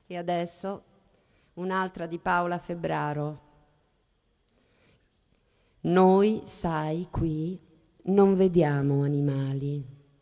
E adesso un'altra di Paola Febbraro. Noi, sai, qui non vediamo animali.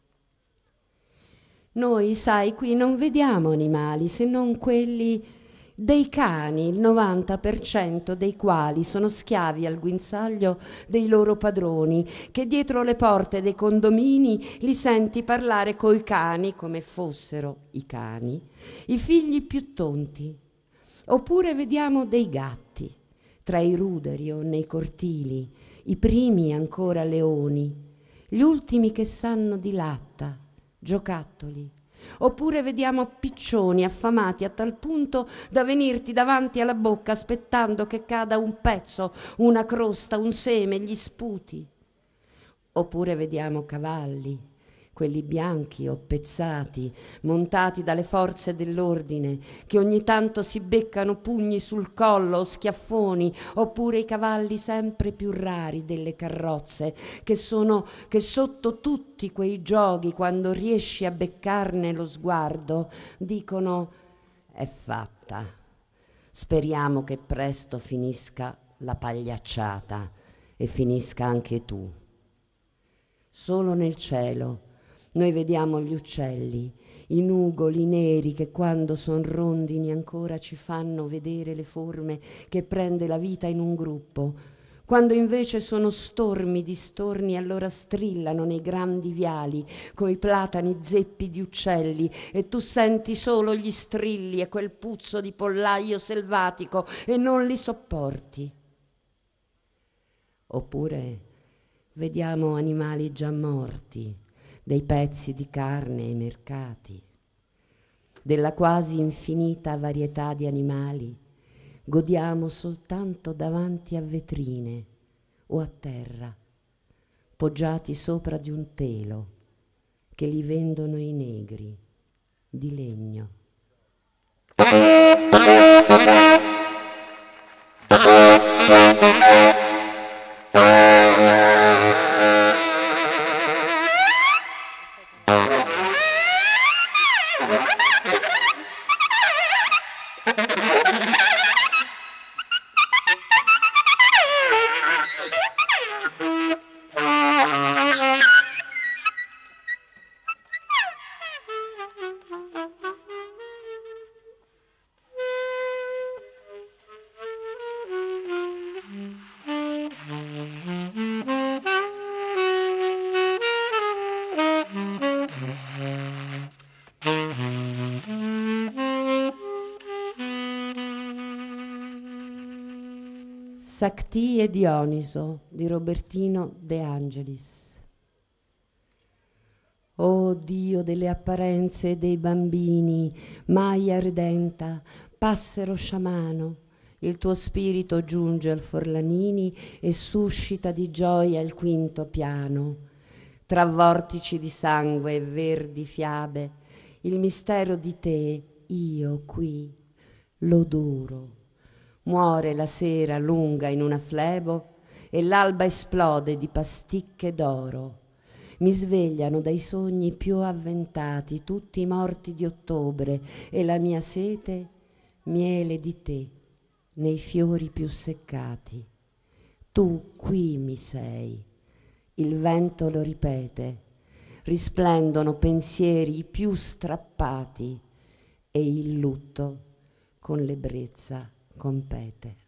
Noi, sai, qui non vediamo animali se non quelli dei cani, il 90% dei quali sono schiavi al guinzaglio dei loro padroni, che dietro le porte dei condomini li senti parlare coi cani come fossero i cani, i figli più tonti. Oppure vediamo dei gatti tra i ruderi o nei cortili, i primi ancora leoni, gli ultimi che sanno di latta, giocattoli. Oppure vediamo piccioni affamati a tal punto da venirti davanti alla bocca aspettando che cada un pezzo, una crosta, un seme, gli sputi. Oppure vediamo cavalli, quelli bianchi o pezzati, montati dalle forze dell'ordine, che ogni tanto si beccano pugni sul collo o schiaffoni, oppure i cavalli sempre più rari delle carrozze, che sotto tutti quei giochi, quando riesci a beccarne lo sguardo, dicono: è fatta. Speriamo che presto finisca la pagliacciata e finisca anche tu. Solo nel cielo noi vediamo gli uccelli, i nugoli neri che quando son rondini ancora ci fanno vedere le forme che prende la vita in un gruppo. Quando invece sono stormi di storni, allora strillano nei grandi viali coi platani zeppi di uccelli e tu senti solo gli strilli e quel puzzo di pollaio selvatico e non li sopporti. Oppure vediamo animali già morti, dei pezzi di carne ai mercati. Della quasi infinita varietà di animali godiamo soltanto davanti a vetrine o a terra, poggiati sopra di un telo che li vendono i negri di legno. Sactì e Dioniso di Robertino De Angelis. O Dio delle apparenze e dei bambini, Maia redenta, passero sciamano, il tuo spirito giunge al Forlanini e suscita di gioia il quinto piano. Tra vortici di sangue e verdi fiabe, il mistero di te, io qui, l'odoro. Muore la sera lunga in una flebo e l'alba esplode di pasticche d'oro. Mi svegliano dai sogni più avventati, tutti i morti di ottobre, e la mia sete, miele di te, nei fiori più seccati. Tu qui mi sei, il vento lo ripete, risplendono pensieri più strappati e il lutto con l'ebbrezza compete.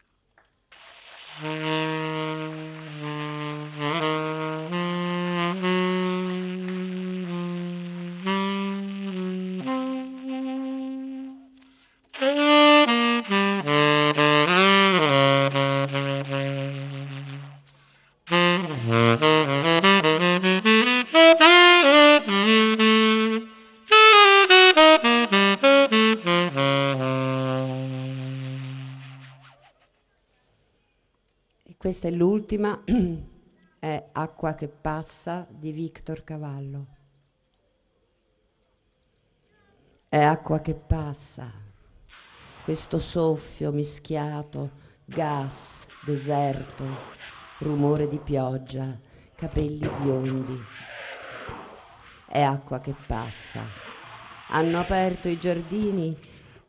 Questa è l'ultima, è Acqua che passa di Victor Cavallo. È acqua che passa, questo soffio mischiato, gas, deserto, rumore di pioggia, capelli biondi. È acqua che passa. Hanno aperto i giardini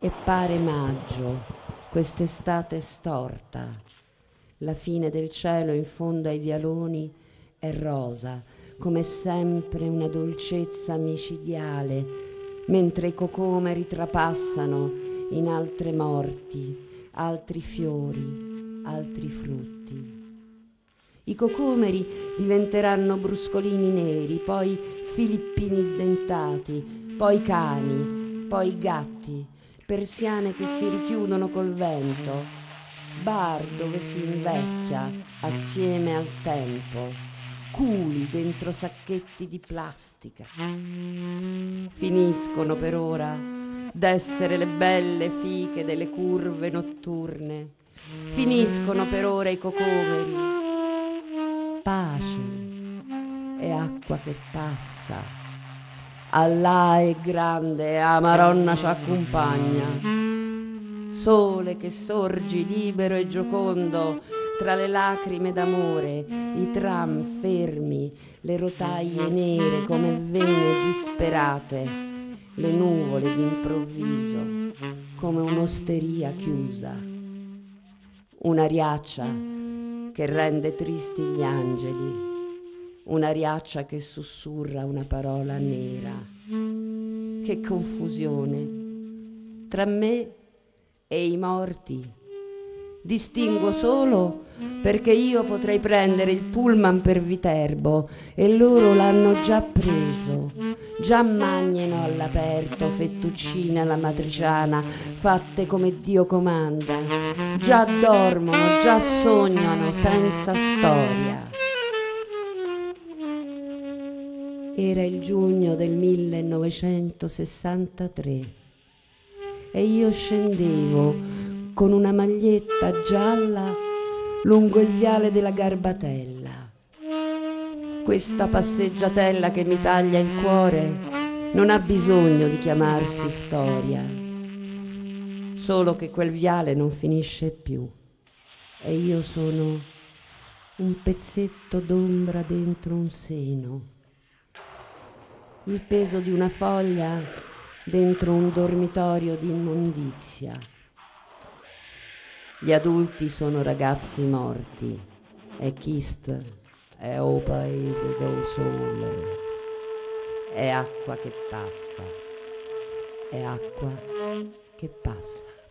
E pare maggio, quest'estate storta. La fine del cielo in fondo ai vialoni è rosa, come sempre una dolcezza micidiale, mentre i cocomeri trapassano in altre morti, altri fiori, altri frutti. I cocomeri diventeranno bruscolini neri, poi filippini sdentati, poi cani, poi gatti, persiane che si richiudono col vento, bar dove si invecchia assieme al tempo, culi dentro sacchetti di plastica. Finiscono per ora d'essere le belle fiche delle curve notturne, finiscono per ora i cocomeri. Pace e acqua che passa. Allah è grande e a Maronna ci accompagna. Sole che sorgi libero e giocondo tra le lacrime d'amore, i tram fermi, le rotaie nere come vene disperate, le nuvole d'improvviso come un'osteria chiusa, una riaccia che rende tristi gli angeli, una riaccia che sussurra una parola nera. Che confusione tra me e i morti. Distingo solo perché io potrei prendere il pullman per Viterbo e loro l'hanno già preso. Già mangiano all'aperto fettuccine alla matriciana fatte come Dio comanda. Già dormono, già sognano senza storia. Era il giugno del 1963 e io scendevo con una maglietta gialla lungo il viale della Garbatella. Questa passeggiatella che mi taglia il cuore non ha bisogno di chiamarsi storia, solo che quel viale non finisce più e io sono un pezzetto d'ombra dentro un seno. Il peso di una foglia dentro un dormitorio di immondizia. Gli adulti sono ragazzi morti e Kist è o paese del sole. È acqua che passa, è acqua che passa.